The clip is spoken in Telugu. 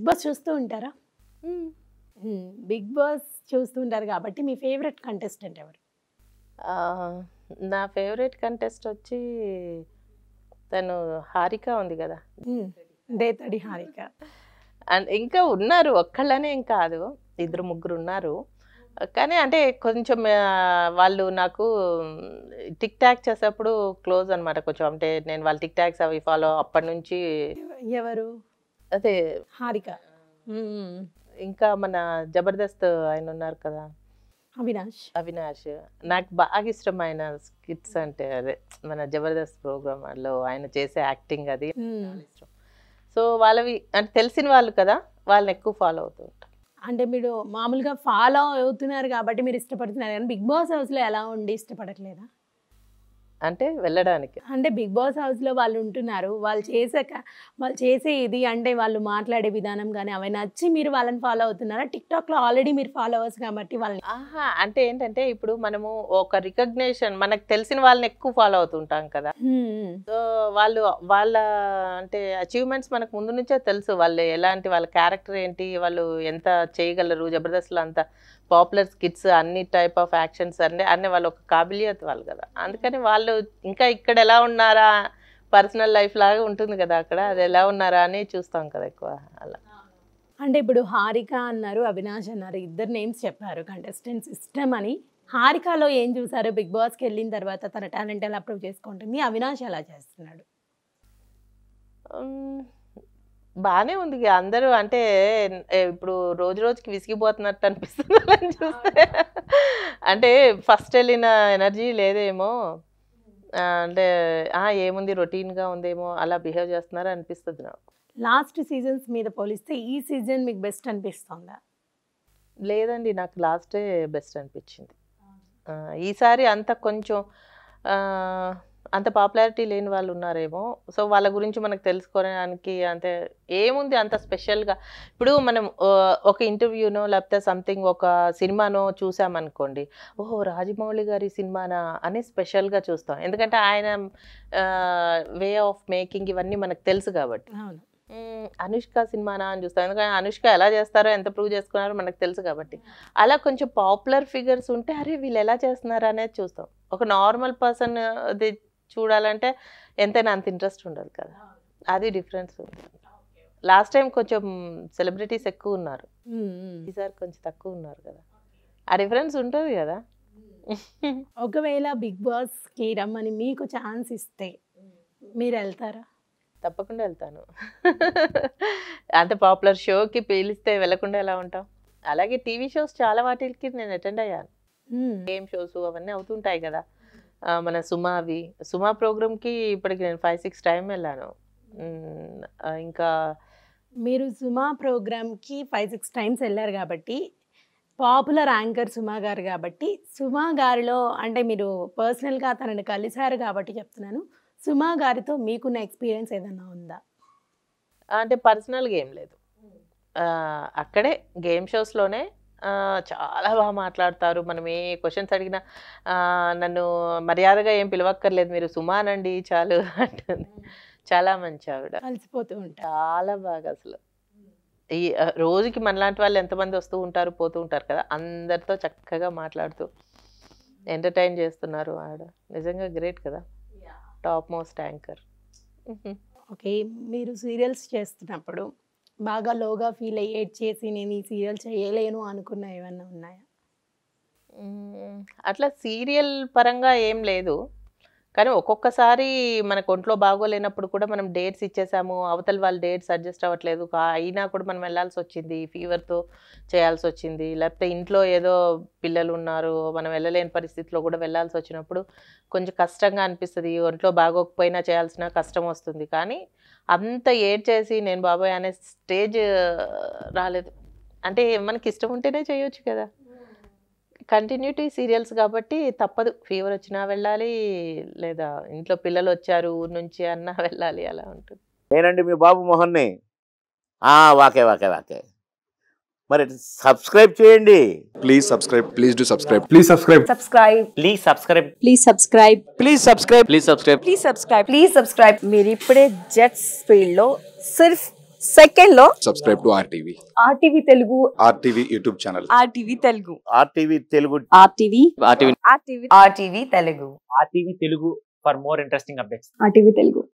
బిగ్ బాస్ చూస్తూ ఉంటారా? బిగ్ బాస్ చూస్తుంటారు కాబట్టి మీ ఫేవరెట్ కంటెస్టెంట్ ఎవరు? నా ఫేవరెట్ కంటెస్ట్ వచ్చి తను హారిక ఉంది కదా, దేతడి హారిక. అండ్ ఇంకా ఉన్నారు, ఒక్కళ్ళనే ఏం కాదు, ఇద్దరు ముగ్గురు ఉన్నారు. కానీ అంటే కొంచెం వాళ్ళు నాకు టిక్ టాక్ చేసేప్పుడు క్లోజ్ అనమాట కొంచెం. అంటే నేను వాళ్ళ టిక్ టాక్స్ అవి ఫాలో అప్పటి నుంచి. ఎవరు? అదే హారిక. ఇంకా మన జబర్దస్త్ ఆయన ఉన్నారు కదా, అవినాష్. నాకు బాగా ఇష్టం ఆయన స్కిట్స్ అంటే. అదే మన జబర్దస్త్ ప్రోగ్రామ్ లో ఆయన చేసే యాక్టింగ్ అది చాలా ఇష్టం. సో వాళ్ళవి అంటే తెలిసిన వాళ్ళు కదా, వాళ్ళని ఎక్కువ ఫాలో అవుతూ ఉంటారు. అంటే మీరు మామూలుగా ఫాలో అవుతున్నారు కాబట్టి మీరు ఇష్టపడుతున్నారు, కానీ బిగ్ బాస్ హౌస్లో ఎలా ఉండి ఇష్టపడట్లేదా? అంటే వెళ్ళడానికి అంటే బిగ్ బాస్ హౌస్లో వాళ్ళు ఉంటున్నారు, వాళ్ళు చేసే ఇది అంటే వాళ్ళు మాట్లాడే విధానం కానీ అవి నచ్చి మీరు వాళ్ళని ఫాలో అవుతున్నారా? టిక్టాక్లో ఆల్రెడీ మీరు ఫాలోవర్స్ కాబట్టి వాళ్ళని. అంటే ఏంటంటే ఇప్పుడు మనము ఒక రికగ్నేషన్, మనకు తెలిసిన వాళ్ళని ఎక్కువ ఫాలో అవుతుంటాం కదా. సో వాళ్ళ అంటే అచీవ్మెంట్స్ మనకు ముందు నుంచే తెలుసు. వాళ్ళు ఎలాంటి, వాళ్ళ క్యారెక్టర్ ఏంటి, వాళ్ళు ఎంత చేయగలరు, జబర్దస్త్లో అంత పాపులర్ స్కిట్స్, అన్ని టైప్ ఆఫ్ యాక్షన్స్ అన్ని వాళ్ళ ఒక కాబిలియత్ వాళ్ళు కదా. అందుకని వాళ్ళు ఇంకా ఇక్కడ ఎలా ఉన్నారా, పర్సనల్ లైఫ్ లాగా ఉంటుంది కదా అక్కడ, అది ఎలా ఉన్నారా అని చూస్తాం కదా ఎక్కువ అలా. అంటే ఇప్పుడు హారిక అన్నారు, అవినాష్ అన్నారు, ఇద్దరు నేమ్స్ చెప్పారు కంటెస్టెంట్స్ ఇష్టం అని. హారికలో ఏం చూసారు? బిగ్ బాస్కి వెళ్ళిన తర్వాత తన టాలెంట్ ఎలా ప్రూవ్ చేసుకుంటుంది, అవినాష్ ఎలా చేస్తున్నాడు? బానే ఉంది. అందరూ అంటే ఇప్పుడు రోజు రోజుకి విసిగిపోతున్నట్టు అనిపిస్తుంది అని చూస్తే. అంటే ఫస్ట్ వెళ్ళిన ఎనర్జీ లేదేమో, అంటే ఏముంది రొటీన్గా ఉందేమో అలా బిహేవ్ చేస్తున్నారు అనిపిస్తుంది నాకు. లాస్ట్ సీజన్స్ మీద పోలిస్తే ఈ సీజన్ మీకు బెస్ట్ అనిపిస్తుందా? లేదండి, నాకు లాస్టే బెస్ట్ అనిపించింది. ఈసారి అంత కొంచెం అంత పాపులారిటీ లేని వాళ్ళు ఉన్నారేమో, సో వాళ్ళ గురించి మనకు తెలుసుకోవడానికి అంటే ఏముంది అంత స్పెషల్గా. ఇప్పుడు మనం ఒక ఇంటర్వ్యూనో లేకపోతే సంథింగ్ ఒక సినిమానో చూసామనుకోండి, ఓహో రాజమౌళి గారి సినిమానా అని స్పెషల్గా చూస్తాం. ఎందుకంటే ఆయన వే ఆఫ్ మేకింగ్ ఇవన్నీ మనకు తెలుసు కాబట్టి. అనుష్క సినిమానా అని చూస్తాం, ఎందుకంటే అనుష్క ఎలా చేస్తారో ఎంత ప్రూవ్ చేసుకున్నారో మనకు తెలుసు కాబట్టి. అలా కొంచెం పాపులర్ ఫిగర్స్ ఉంటే అరే వీళ్ళు ఎలా చేస్తున్నారు అనేది చూస్తాం. ఒక నార్మల్ పర్సన్ అది చూడాలంటే ఎంతైనా అంత ఇంట్రెస్ట్ ఉండదు కదా, అది డిఫరెన్స్ ఉంది. లాస్ట్ టైం కొంచెం సెలబ్రిటీస్ ఎక్కువ ఉన్నారు, ఈసారి కొంచెం తక్కువ ఉన్నారు కదా, ఆ డిఫరెన్స్ ఉంటుంది కదా. ఒకవేళ బిగ్ బాస్కి రమ్మని మీకు ఛాన్స్ ఇస్తే మీరు వెళ్తారా? తప్పకుండా వెళ్తాను. అంత పాపులర్ షోకి పిలిస్తే వెళ్ళకుండా ఎలా ఉంటాం. అలాగే టీవీ షోస్ చాలా వాటికి నేను అటెండ్ అయ్యాను. గేమ్ షోస్ అవన్నీ అవుతుంటాయి కదా, మన సుమా ప్రోగ్రామ్కి ఇప్పటికి నేను 5-6 టైం వెళ్ళాను. ఇంకా మీరు సుమా ప్రోగ్రామ్కి 5-6 టైమ్స్ వెళ్ళారు కాబట్టి, పాపులర్ యాంకర్ సుమా గారు కాబట్టి, సుమా గారిలో అంటే మీరు పర్సనల్గా తనని కలిశారు కాబట్టి చెప్తున్నాను, సుమా గారితో మీకున్న ఎక్స్పీరియన్స్ ఏదన్నా ఉందా? అంటే పర్సనల్గా ఏం లేదు, అక్కడే గేమ్ షోస్లోనే చాలా బాగా మాట్లాడతారు. మనం ఏ క్వశ్చన్స్ అడిగినా నన్ను మర్యాదగా ఏం పిలవక్కర్లేదు, మీరు సుమానండి చాలు అంటుంది. చాలా మంచి ఆవిడ, కలిసిపోతూ ఉంటారు చాలా బాగా. అసలు ఈ రోజుకి మనలాంటి వాళ్ళు ఎంతమంది వస్తూ ఉంటారు పోతూ ఉంటారు కదా, అందరితో చక్కగా మాట్లాడుతూ ఎంటర్టైన్ చేస్తున్నారు ఆవిడ. నిజంగా గ్రేట్ కదా, టాప్ మోస్ట్ యాంకర్. ఓకే, మీరు సీరియల్స్ చేస్తున్నప్పుడు బాగా లోగా ఫీల్ అయ్యి ఏడ్ చేసి నేను ఈ సీరియల్ చేయలేను అనుకున్న ఏమన్నా ఉన్నాయా? అట్లా సీరియల్ పరంగా ఏం లేదు, కానీ ఒక్కొక్కసారి మనకు ఒంట్లో బాగోలేనప్పుడు కూడా మనం డేట్స్ ఇచ్చేసాము, అవతల వాళ్ళు డేట్స్ అడ్జస్ట్ అవ్వట్లేదు, అయినా కూడా మనం వెళ్ళాల్సి వచ్చింది, ఫీవర్తో చేయాల్సి వచ్చింది, లేకపోతే ఇంట్లో ఏదో పిల్లలు ఉన్నారు మనం వెళ్ళలేని పరిస్థితిలో కూడా వెళ్ళాల్సి వచ్చినప్పుడు కొంచెం కష్టంగా అనిపిస్తుంది. ఒంట్లో బాగోకపోయినా చేయాల్సిన కష్టం వస్తుంది. కానీ అంత ఏడ్ చేసి నేను బాబాయ్ అనే స్టేజ్ రాలేదు. అంటే మనకి ఇష్టం ఉంటేనే చేయొచ్చు కదా, కంటిన్యూటీ సీరియల్స్ కాబట్టి తప్పదు. ఫీవర్ వచ్చినా వెళ్ళాలి, లేదా ఇంట్లో పిల్లలు వచ్చారు ఊరు నుంచి అన్నా వెళ్ళాలి, అలా ఉంటుంది. నేనండి మీ బాబు మోహన్ని. వాకే వాకే వాకే మరి సబ్స్క్రైబ్ చేయండి. Please subscribe, please do subscribe, please subscribe, please subscribe, please subscribe, please subscribe, please subscribe, please subscribe, please subscribe. మీరు ఇప్పుడే జెట్స్ ఫీల్డ్ లో సిర్ఫ్ సెకండ్ లో Subscribe to RTV. RTV Telugu, RTV YouTube channel. RTV Telugu, RTV Telugu RTV Telugu, RTV Telugu for more interesting updates. RTV Telugu.